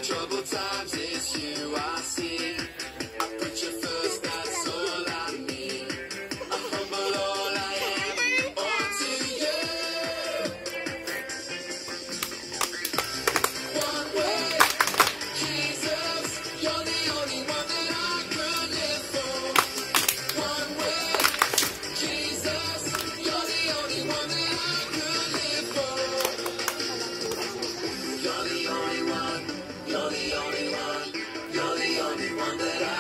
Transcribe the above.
troubled times, it's you I see. I put you first, that's all I need. I humble all I am onto you. One way, Jesus, you're the only one that I could live for. One way, Jesus, you're the only one that I could live for. You're the only one, you're the only one, you're the only one that I